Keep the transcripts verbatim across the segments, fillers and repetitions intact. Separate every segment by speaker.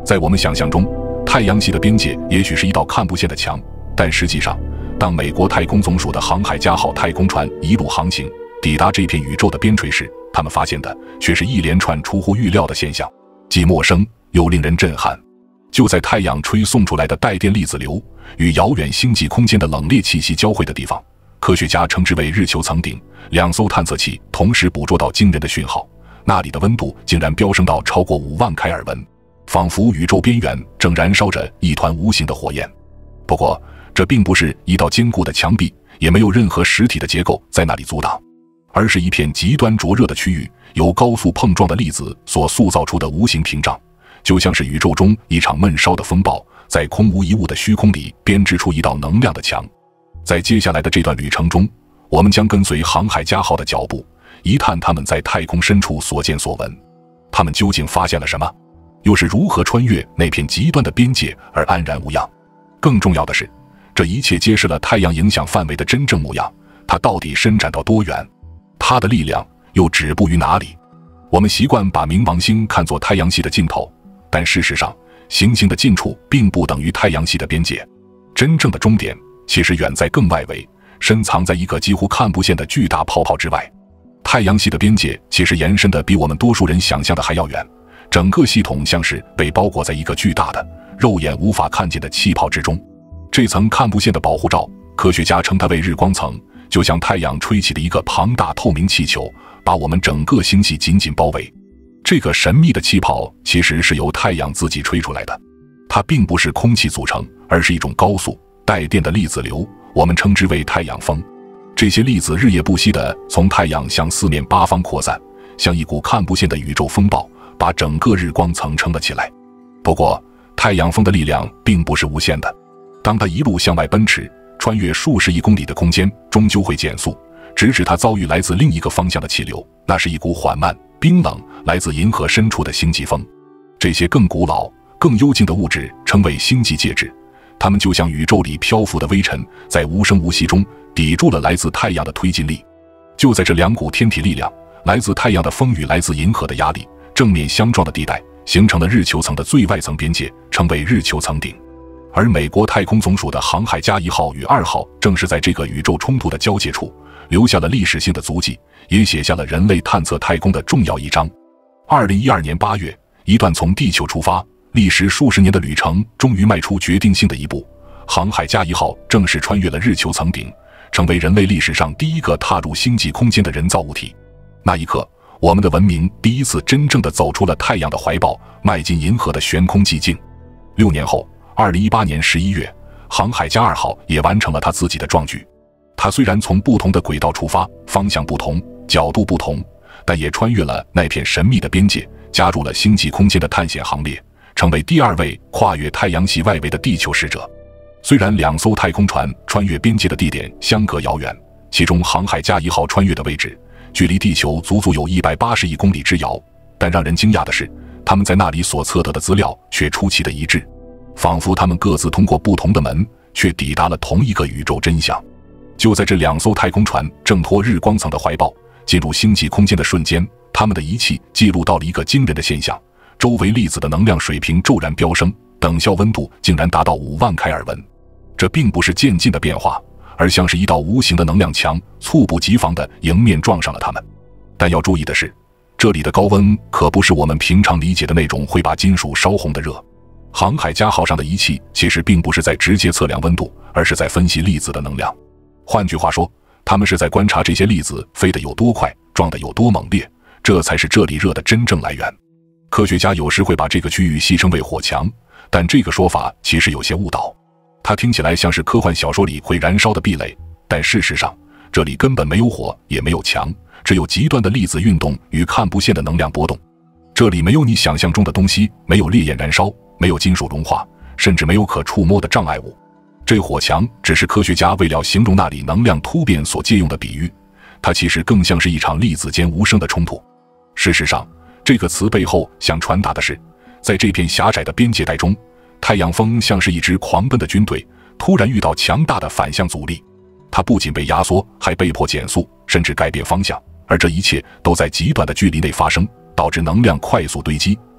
Speaker 1: 在我们想象中，太阳系的边界也许是一道看不见的墙，但实际上，当美国太空总署的航海家号太空船一路航行，抵达这片宇宙的边陲时，他们发现的却是一连串出乎预料的现象，既陌生又令人震撼。就在太阳吹送出来的带电粒子流与遥远星际空间的冷冽气息交汇的地方，科学家称之为日球层顶，两艘探测器同时捕捉到惊人的讯号，那里的温度竟然飙升到超过五万开尔文，仿佛宇宙边缘正燃烧着一团无形的火焰。不过，这并不是一道坚固的墙壁，也没有任何实体的结构在那里阻挡，而是一片极端灼热的区域，由高速碰撞的粒子所塑造出的无形屏障，就像是宇宙中一场闷烧的风暴，在空无一物的虚空里编织出一道能量的墙。在接下来的这段旅程中，我们将跟随航海家号的脚步，一探他们在太空深处所见所闻。他们究竟发现了什么？又是如何穿越那片极端的边界而安然无恙？更重要的是，这一切揭示了太阳影响范围的真正模样，它到底伸展到多远？它的力量又止步于哪里？我们习惯把冥王星看作太阳系的尽头，但事实上，行星的近处并不等于太阳系的边界，真正的终点其实远在更外围，深藏在一个几乎看不见的巨大泡泡之外。太阳系的边界其实延伸的比我们多数人想象的还要远，整个系统像是被包裹在一个巨大的、肉眼无法看见的气泡之中。这层看不见的保护罩，科学家称它为日光层，就像太阳吹起的一个庞大透明气球，把我们整个星系紧紧包围。这个神秘的气泡其实是由太阳自己吹出来的，它并不是空气组成，而是一种高速带电的粒子流，我们称之为太阳风。这些粒子日夜不息地从太阳向四面八方扩散，像一股看不见的宇宙风暴，把整个日光层撑了起来。不过，太阳风的力量并不是无限的，当它一路向外奔驰，穿越数十亿公里的空间，终究会减速，直至它遭遇来自另一个方向的气流，那是一股缓慢、冰冷，来自银河深处的星际风。这些更古老、更幽静的物质称为星际介质，它们就像宇宙里漂浮的微尘，在无声无息中抵住了来自太阳的推进力。就在这两股天体力量，来自太阳的风与来自银河的压力，正面相撞的地带，形成了日球层的最外层边界，称为日球层顶。而美国太空总署的航海家一号与二号正是在这个宇宙冲突的交界处留下了历史性的足迹，也写下了人类探测太空的重要一章。二零一二年八月，一段从地球出发历时数十年的旅程终于迈出决定性的一步，航海家一号正式穿越了日球层顶，成为人类历史上第一个踏入星际空间的人造物体。那一刻，我们的文明第一次真正的走出了太阳的怀抱，迈进银河的悬空寂静。六年后，二零一八年十一月，航海家二号也完成了他自己的壮举。它虽然从不同的轨道出发，方向不同，角度不同，但也穿越了那片神秘的边界，加入了星际空间的探险行列，成为第二位跨越太阳系外围的地球使者。虽然两艘太空船穿越边界的地点相隔遥远，其中航海家一号穿越的位置距离地球足足有一百八十亿公里之遥，但让人惊讶的是，他们在那里所测得的资料却出奇的一致，仿佛他们各自通过不同的门，却抵达了同一个宇宙真相。就在这两艘太空船挣脱日光层的怀抱，进入星际空间的瞬间，他们的仪器记录到了一个惊人的现象：周围粒子的能量水平骤然飙升，等效温度竟然达到五万开尔文。这并不是渐进的变化，而像是一道无形的能量墙，猝不及防地迎面撞上了他们。但要注意的是，这里的高温可不是我们平常理解的那种会把金属烧红的热。航海家号上的仪器其实并不是在直接测量温度，而是在分析粒子的能量。换句话说，他们是在观察这些粒子飞得有多快，撞得有多猛烈，这才是这里热的真正来源。科学家有时会把这个区域戏称为火墙，但这个说法其实有些误导。它听起来像是科幻小说里会燃烧的壁垒，但事实上，这里根本没有火，也没有墙，只有极端的粒子运动与看不见的能量波动。这里没有你想象中的东西，没有烈焰燃烧，没有金属融化，甚至没有可触摸的障碍物。这火墙只是科学家为了形容那里能量突变所借用的比喻，它其实更像是一场粒子间无声的冲突。事实上，这个词背后想传达的是，在这片狭窄的边界带中，太阳风像是一支狂奔的军队，突然遇到强大的反向阻力，它不仅被压缩，还被迫减速，甚至改变方向，而这一切都在极短的距离内发生，导致能量快速堆积，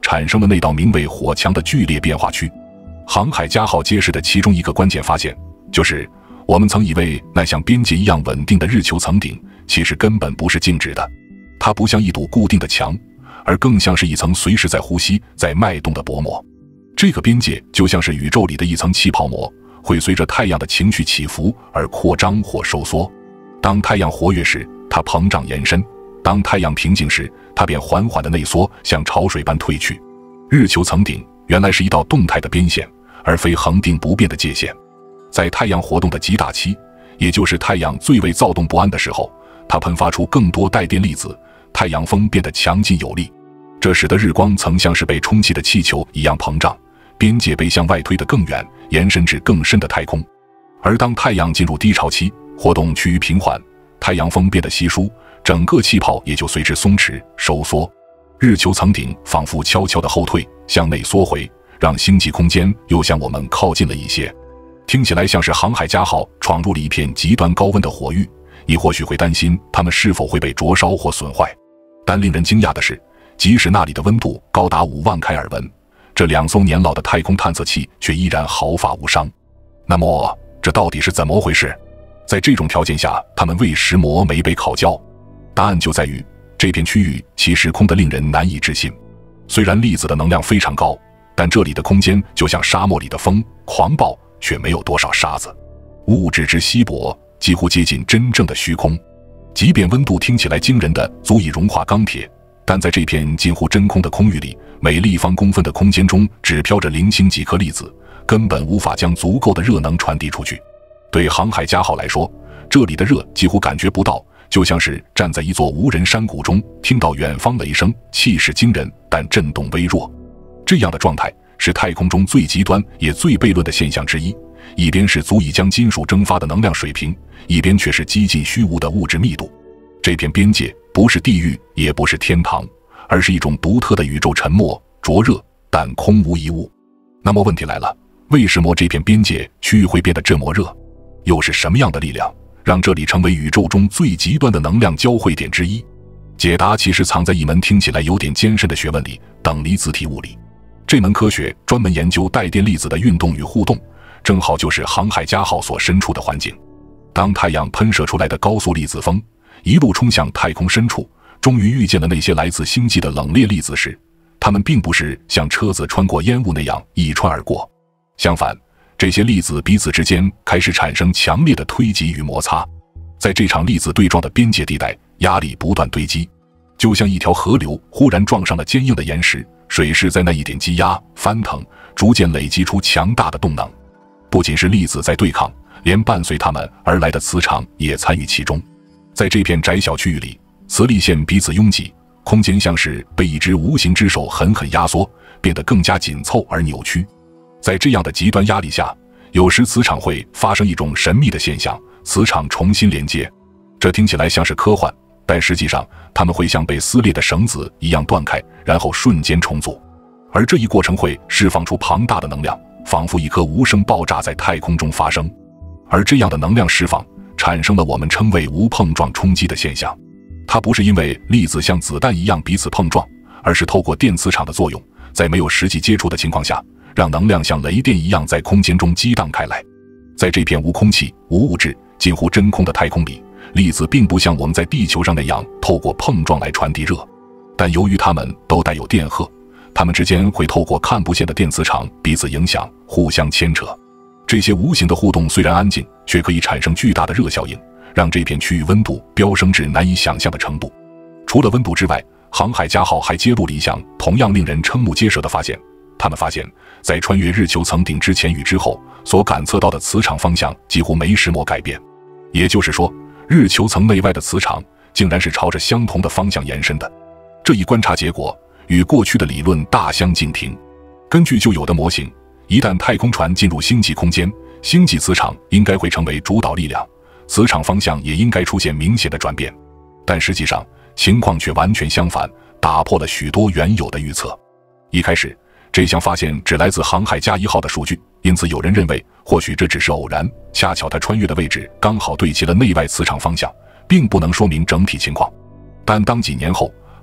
Speaker 1: 产生了那道名为火墙的剧烈变化区。航海家号揭示的其中一个关键发现，就是我们曾以为那像边界一样稳定的日球层顶，其实根本不是静止的，它不像一堵固定的墙，而更像是一层随时在呼吸、在脉动的薄膜。这个边界就像是宇宙里的一层气泡膜，会随着太阳的情绪起伏而扩张或收缩。当太阳活跃时，它膨胀延伸；当太阳平静时，它便缓缓地内缩，像潮水般退去。日球层顶原来是一道动态的边线，而非恒定不变的界限。在太阳活动的极大期，也就是太阳最为躁动不安的时候，它喷发出更多带电粒子，太阳风变得强劲有力，这使得日光曾像是被充气的气球一样膨胀，边界被向外推得更远，延伸至更深的太空。而当太阳进入低潮期，活动趋于平缓，太阳风变得稀疏，整个气泡也就随之松弛收缩，日球层顶仿佛悄悄地后退，向内缩回，让星际空间又向我们靠近了一些。听起来像是航海家号闯入了一片极端高温的火域，你或许会担心它们是否会被灼烧或损坏。但令人惊讶的是，即使那里的温度高达五万开尔文，这两艘年老的太空探测器却依然毫发无伤。那么这到底是怎么回事？在这种条件下，它们为什么没被烤焦？答案就在于这片区域其实空得令人难以置信。虽然粒子的能量非常高，但这里的空间就像沙漠里的风，狂暴却没有多少沙子，物质之稀薄几乎接近真正的虚空。即便温度听起来惊人的足以融化钢铁，但在这片近乎真空的空域里，每立方公分的空间中只飘着零星几颗粒子，根本无法将足够的热能传递出去。对航海家号来说，这里的热几乎感觉不到，就像是站在一座无人山谷中，听到远方雷声，气势惊人，但震动微弱。这样的状态是太空中最极端也最悖论的现象之一，一边是足以将金属蒸发的能量水平，一边却是几近虚无的物质密度。这片边界不是地狱，也不是天堂，而是一种独特的宇宙沉默、灼热，但空无一物。那么问题来了，为什么这片边界区域会变得这么热？又是什么样的力量让这里成为宇宙中最极端的能量交汇点之一？解答其实藏在一门听起来有点艰深的学问里——等离子体物理。这门科学专门研究带电粒子的运动与互动，正好就是航海家号所身处的环境。当太阳喷射出来的高速粒子风一路冲向太空深处，终于遇见了那些来自星际的冷冽粒子时，它们并不是像车子穿过烟雾那样一穿而过，相反，这些粒子彼此之间开始产生强烈的推挤与摩擦。在这场粒子对撞的边界地带，压力不断堆积，就像一条河流忽然撞上了坚硬的岩石，水势在那一点积压、翻腾，逐渐累积出强大的动能。不仅是粒子在对抗，连伴随它们而来的磁场也参与其中。在这片窄小区域里，磁力线彼此拥挤，空间像是被一只无形之手狠狠压缩，变得更加紧凑而扭曲。在这样的极端压力下，有时磁场会发生一种神秘的现象，磁场重新连接。这听起来像是科幻，但实际上它们会像被撕裂的绳子一样断开，然后瞬间重组。而这一过程会释放出庞大的能量，仿佛一颗无声爆炸在太空中发生。而这样的能量释放产生了我们称为无碰撞冲击的现象。它不是因为粒子像子弹一样彼此碰撞，而是透过电磁场的作用，在没有实际接触的情况下，让能量像雷电一样在空间中激荡开来。在这片无空气、无物质、近乎真空的太空里，粒子并不像我们在地球上那样透过碰撞来传递热，但由于它们都带有电荷，它们之间会透过看不见的电磁场彼此影响，互相牵扯。这些无形的互动虽然安静，却可以产生巨大的热效应，让这片区域温度飙升至难以想象的程度。除了温度之外，航海家号还揭露了一项同样令人瞠目结舌的发现。他们发现，在穿越日球层顶之前与之后，所感测到的磁场方向几乎没什么改变。也就是说，日球层内外的磁场竟然是朝着相同的方向延伸的。这一观察结果与过去的理论大相径庭。根据旧有的模型，一旦太空船进入星际空间，星际磁场应该会成为主导力量，磁场方向也应该出现明显的转变。但实际上，情况却完全相反，打破了许多原有的预测。一开始，这项发现只来自航海家一号的数据，因此有人认为或许这只是偶然，恰巧它穿越的位置刚好对齐了内外磁场方向，并不能说明整体情况。但当几年后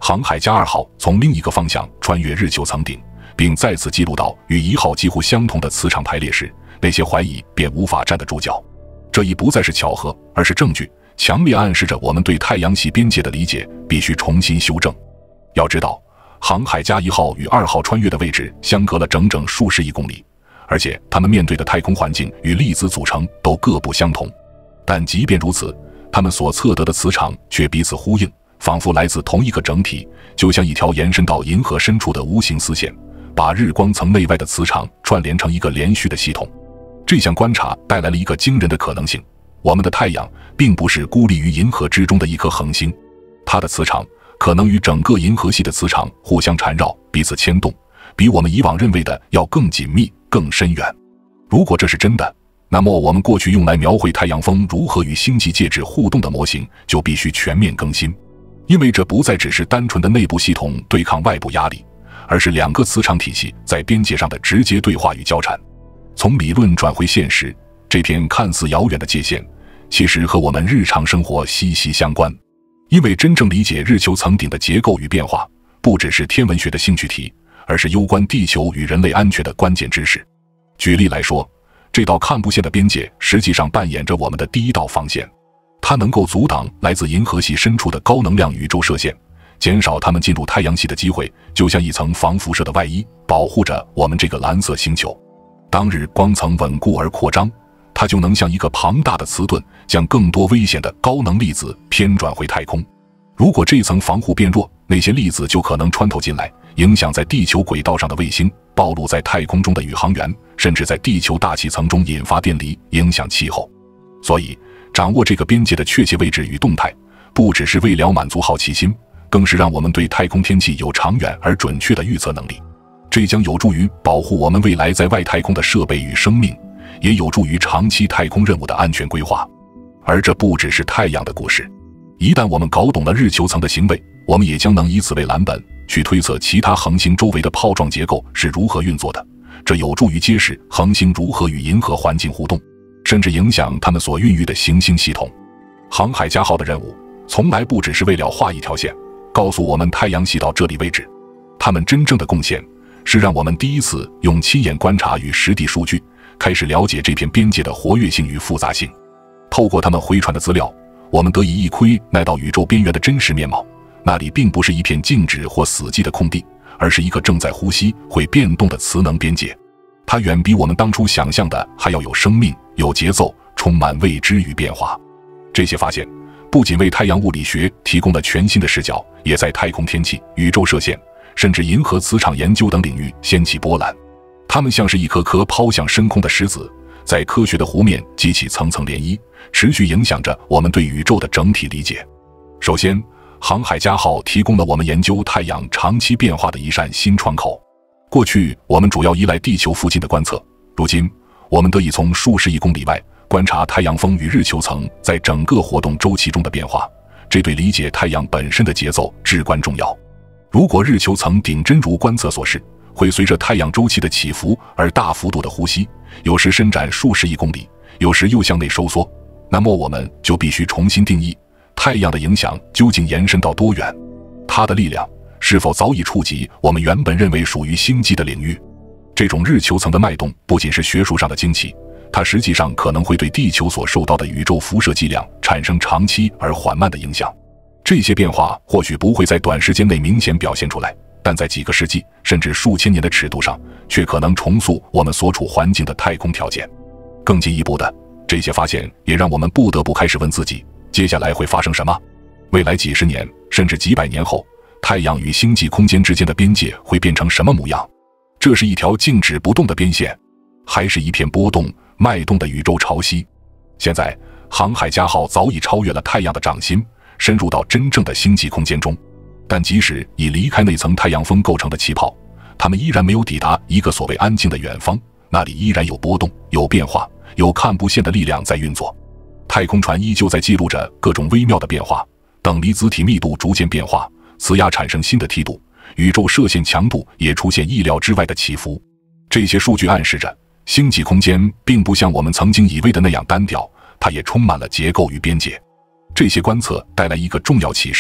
Speaker 1: 航海家二号从另一个方向穿越日球层顶，并再次记录到与一号几乎相同的磁场排列时，那些怀疑便无法站得住脚。这已不再是巧合，而是证据，强烈暗示着我们对太阳系边界的理解必须重新修正。要知道，航海家一号与二号穿越的位置相隔了整整数十亿公里，而且他们面对的太空环境与粒子组成都各不相同。但即便如此，他们所测得的磁场却彼此呼应，仿佛来自同一个整体，就像一条延伸到银河深处的无形丝线，把日光层内外的磁场串联成一个连续的系统。这项观察带来了一个惊人的可能性：我们的太阳并不是孤立于银河之中的一颗恒星，它的磁场可能与整个银河系的磁场互相缠绕，彼此牵动，比我们以往认为的要更紧密、更深远。如果这是真的，那么我们过去用来描绘太阳风如何与星际介质互动的模型就必须全面更新，因为这不再只是单纯的内部系统对抗外部压力，而是两个磁场体系在边界上的直接对话与交缠。从理论转回现实，这片看似遥远的界限其实和我们日常生活息息相关。因为真正理解日球层顶的结构与变化，不只是天文学的兴趣题，而是攸关地球与人类安全的关键知识。举例来说，这道看不见的边界实际上扮演着我们的第一道防线，它能够阻挡来自银河系深处的高能量宇宙射线，减少它们进入太阳系的机会，就像一层防辐射的外衣，保护着我们这个蓝色星球。当日光层稳固而扩张，它就能像一个庞大的磁盾，将更多危险的高能粒子偏转回太空。如果这层防护变弱，那些粒子就可能穿透进来，影响在地球轨道上的卫星，暴露在太空中的宇航员，甚至在地球大气层中引发电离，影响气候。所以，掌握这个边界的确切位置与动态，不只是为了满足好奇心，更是让我们对太空天气有长远而准确的预测能力。这将有助于保护我们未来在外太空的设备与生命，也有助于长期太空任务的安全规划。而这不只是太阳的故事，一旦我们搞懂了日球层的行为，我们也将能以此为蓝本，去推测其他恒星周围的泡状结构是如何运作的。这有助于揭示恒星如何与银河环境互动，甚至影响它们所孕育的行星系统。航海家号的任务从来不只是为了画一条线，告诉我们太阳系到这里为止。他们真正的贡献是让我们第一次用亲眼观察与实地数据，开始了解这片边界的活跃性与复杂性。透过他们回传的资料，我们得以一窥那道宇宙边缘的真实面貌。那里并不是一片静止或死寂的空地，而是一个正在呼吸、会变动的磁能边界。它远比我们当初想象的还要有生命、有节奏，充满未知与变化。这些发现不仅为太阳物理学提供了全新的视角，也在太空天气、宇宙射线，甚至银河磁场研究等领域掀起波澜。它们像是一颗颗抛向深空的石子，在科学的湖面激起层层涟漪，持续影响着我们对宇宙的整体理解。首先，航海家号提供了我们研究太阳长期变化的一扇新窗口。过去，我们主要依赖地球附近的观测，如今，我们得以从数十亿公里外观察太阳风与日球层在整个活动周期中的变化，这对理解太阳本身的节奏至关重要。如果日球层顶真如观测所示，会随着太阳周期的起伏而大幅度的呼吸，有时伸展数十亿公里，有时又向内收缩，那么我们就必须重新定义太阳的影响究竟延伸到多远，它的力量是否早已触及我们原本认为属于星际的领域。这种日球层的脉动不仅是学术上的惊奇，它实际上可能会对地球所受到的宇宙辐射剂量产生长期而缓慢的影响。这些变化或许不会在短时间内明显表现出来，但在几个世纪甚至数千年的尺度上，却可能重塑我们所处环境的太空条件。更进一步的，这些发现也让我们不得不开始问自己，接下来会发生什么？未来几十年甚至几百年后，太阳与星际空间之间的边界会变成什么模样？这是一条静止不动的边线，还是一片波动脉动的宇宙潮汐？现在，航海家号早已超越了太阳的掌心，深入到真正的星际空间中。但即使已离开那层太阳风构成的气泡，它们依然没有抵达一个所谓安静的远方，那里依然有波动、有变化、有看不见的力量在运作。太空船依旧在记录着各种微妙的变化，等离子体密度逐渐变化，磁压产生新的梯度，宇宙射线强度也出现意料之外的起伏。这些数据暗示着，星际空间并不像我们曾经以为的那样单调，它也充满了结构与边界。这些观测带来一个重要启示，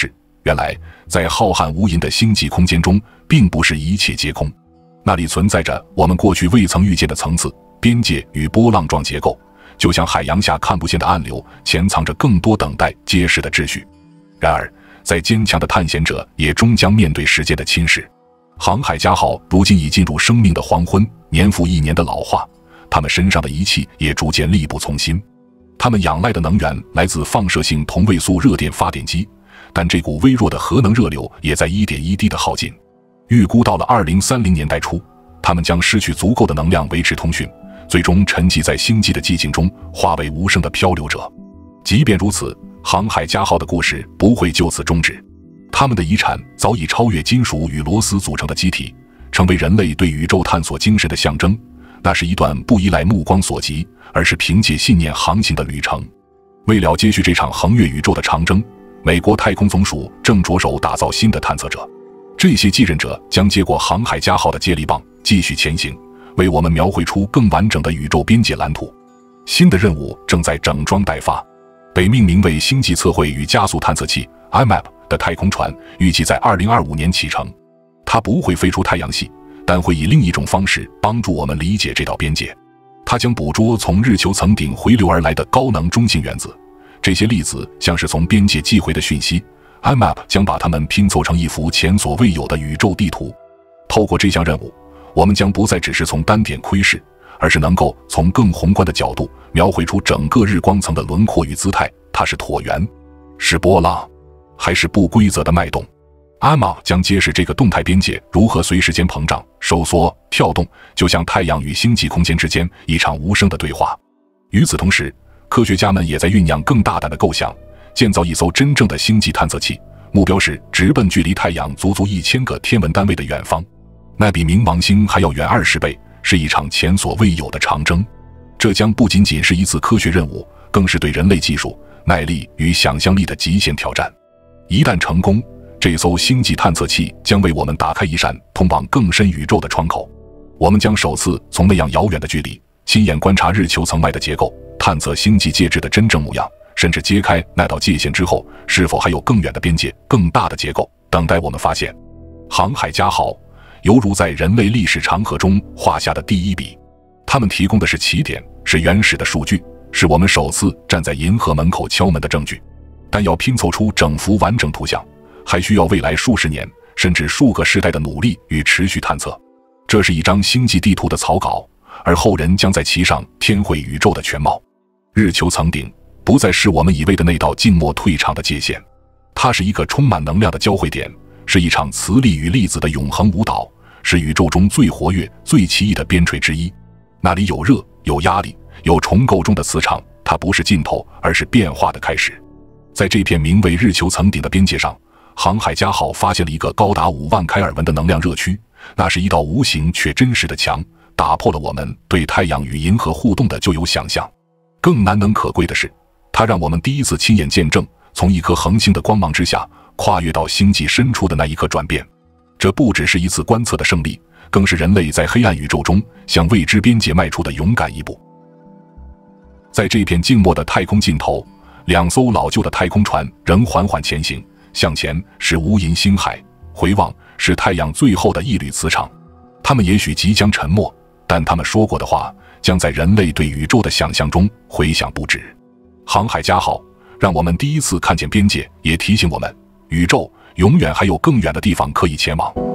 Speaker 1: 原来，在浩瀚无垠的星际空间中，并不是一切皆空，那里存在着我们过去未曾遇见的层次、边界与波浪状结构，就像海洋下看不见的暗流，潜藏着更多等待揭示的秩序。然而，再坚强的探险者也终将面对时间的侵蚀。航海家号如今已进入生命的黄昏，年复一年的老化，他们身上的仪器也逐渐力不从心。他们仰赖的能源来自放射性同位素热电发电机，但这股微弱的核能热流也在一点一滴地耗尽。预估到了二零三零年代初，他们将失去足够的能量维持通讯，最终沉寂在星际的寂静中，化为无声的漂流者。即便如此，航海家号的故事不会就此终止。他们的遗产早已超越金属与螺丝组成的机体，成为人类对宇宙探索精神的象征。那是一段不依赖目光所及，而是凭借信念航行的旅程。为了接续这场横越宇宙的长征，美国太空总署正着手打造新的探测者。这些继任者将接过航海家号的接力棒，继续前行，为我们描绘出更完整的宇宙边界蓝图。新的任务正在整装待发。被命名为星际测绘与加速探测器 I M A P 的太空船预计在二零二五年启程。它不会飞出太阳系，但会以另一种方式帮助我们理解这道边界。它将捕捉从日球层顶回流而来的高能中性原子，这些粒子像是从边界寄回的讯息， I M A P 将把它们拼凑成一幅前所未有的宇宙地图。透过这项任务，我们将不再只是从单点窥视，而是能够从更宏观的角度描绘出整个日光层的轮廓与姿态。它是椭圆，是波浪，还是不规则的脉动？ I M A P 将揭示这个动态边界如何随时间膨胀、收缩、跳动，就像太阳与星际空间之间一场无声的对话。与此同时，科学家们也在酝酿更大胆的构想，建造一艘真正的星际探测器，目标是直奔距离太阳足足一千个天文单位的远方，那比冥王星还要远二十倍，是一场前所未有的长征。这将不仅仅是一次科学任务，更是对人类技术、耐力与想象力的极限挑战。一旦成功，这艘星际探测器将为我们打开一扇通往更深宇宙的窗口。我们将首次从那样遥远的距离，亲眼观察日球层外的结构，探测星际介质的真正模样，甚至揭开那道界限之后，是否还有更远的边界、更大的结构等待我们发现。航海家号犹如在人类历史长河中画下的第一笔，他们提供的是起点，是原始的数据，是我们首次站在银河门口敲门的证据。但要拼凑出整幅完整图像，还需要未来数十年甚至数个世代的努力与持续探测。这是一张星际地图的草稿，而后人将在其上添绘宇宙的全貌。日球层顶不再是我们以为的那道静默退场的界限，它是一个充满能量的交汇点，是一场磁力与粒子的永恒舞蹈，是宇宙中最活跃、最奇异的边陲之一。那里有热，有压力，有重构中的磁场，它不是尽头，而是变化的开始。在这片名为日球层顶的边界上，航海家号发现了一个高达五万开尔文的能量热区，那是一道无形却真实的墙，打破了我们对太阳与银河互动的旧有想象。更难能可贵的是，它让我们第一次亲眼见证从一颗恒星的光芒之下跨越到星际深处的那一刻转变。这不只是一次观测的胜利，更是人类在黑暗宇宙中向未知边界迈出的勇敢一步。在这片静默的太空尽头，两艘老旧的太空船仍缓缓前行，向前是无垠星海，回望是太阳最后的一缕磁场。他们也许即将沉没，但他们说过的话将在人类对宇宙的想象中回响不止。航海家号让我们第一次看见边界，也提醒我们，宇宙永远还有更远的地方可以前往。